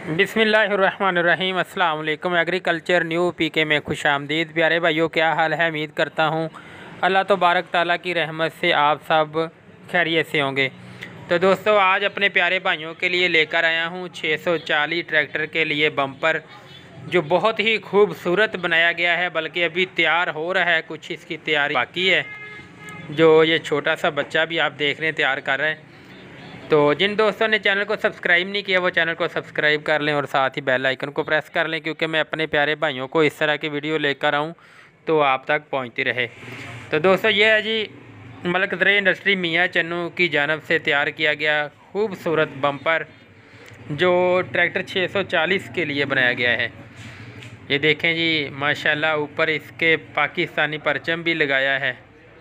बिस्मिल्लाहिर्रहमानिर्रहीम। अस्सलाम वालेकुम। एग्रीकल्चर न्यू पीके में खुशामदीद। प्यारे भाइयों, क्या हाल है? उम्मीद करता हूँ अल्लाह तबारक ताला की रहमत से आप सब खैरियत से होंगे। तो दोस्तों, आज अपने प्यारे भाइयों के लिए लेकर आया हूँ 640 ट्रैक्टर के लिए बम्पर, जो बहुत ही खूबसूरत बनाया गया है। बल्कि अभी तैयार हो रहा है, कुछ इसकी तैयारी बाकी है। जो ये छोटा सा बच्चा भी आप देख रहे हैं तैयार कर रहे हैं। तो जिन दोस्तों ने चैनल को सब्सक्राइब नहीं किया वो चैनल को सब्सक्राइब कर लें और साथ ही बेल आइकन को प्रेस कर लें, क्योंकि मैं अपने प्यारे भाइयों को इस तरह की वीडियो लेकर आऊँ तो आप तक पहुँचती रहे। तो दोस्तों, ये है जी मलिक ज़राई इंडस्ट्री मियाँ चन्नू की जानब से तैयार किया गया खूबसूरत बम्पर, जो ट्रैक्टर 640 के लिए बनाया गया है। ये देखें जी, माशाल्लाह ऊपर इसके पाकिस्तानी परचम भी लगाया है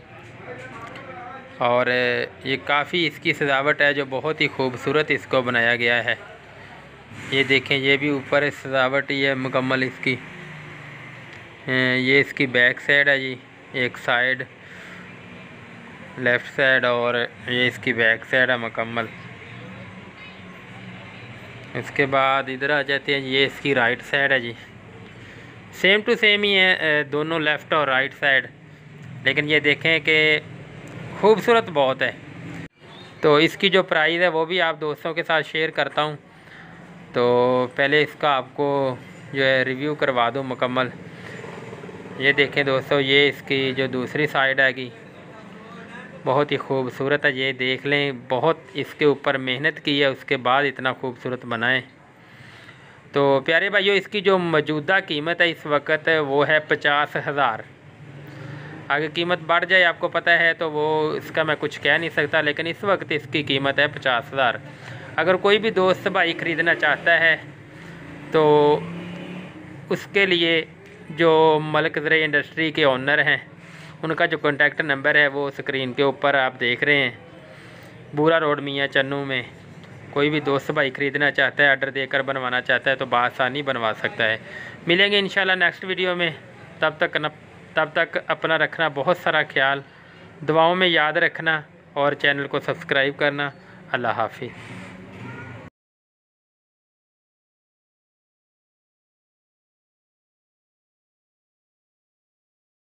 और ये काफ़ी इसकी सजावट है जो बहुत ही खूबसूरत इसको बनाया गया है। ये देखें, ये भी ऊपर सजावट ये मुकम्मल इसकी। ये इसकी बैक साइड है जी, एक साइड लेफ़्ट साइड, और ये इसकी बैक साइड है मुकम्मल। इसके बाद इधर आ जाते हैं, ये इसकी राइट साइड है जी। सेम टू सेम ही है दोनों, लेफ़्ट और राइट साइड। लेकिन ये देखें कि खूबसूरत बहुत है। तो इसकी जो प्राइस है वो भी आप दोस्तों के साथ शेयर करता हूँ। तो पहले इसका आपको जो है रिव्यू करवा दूँ मुकम्मल। ये देखें दोस्तों, ये इसकी जो दूसरी साइड है कि बहुत ही खूबसूरत है। ये देख लें, बहुत इसके ऊपर मेहनत की है, उसके बाद इतना खूबसूरत बनाएं। तो प्यारे भाइयों, इसकी जो मौजूदा कीमत है इस वक्त वो है 50,000। आगे कीमत बढ़ जाए आपको पता है, तो वो इसका मैं कुछ कह नहीं सकता, लेकिन इस वक्त इसकी कीमत है 50,000। अगर कोई भी दोस्त भाई ख़रीदना चाहता है तो उसके लिए जो मलिक ज़राई इंडस्ट्री के ओनर हैं उनका जो कॉन्टैक्ट नंबर है वो स्क्रीन के ऊपर आप देख रहे हैं। बूरा रोड मियाँ चन्नू में कोई भी दोस्त भाई ख़रीदना चाहता है, ऑर्डर देकर बनवाना चाहता है तो बआसानी बनवा सकता है। मिलेंगे इंशाल्लाह नेक्स्ट वीडियो में। तब तक अपना रखना बहुत सारा ख्याल, दुआओं में याद रखना और चैनल को सब्सक्राइब करना। अल्लाह हाफिज़।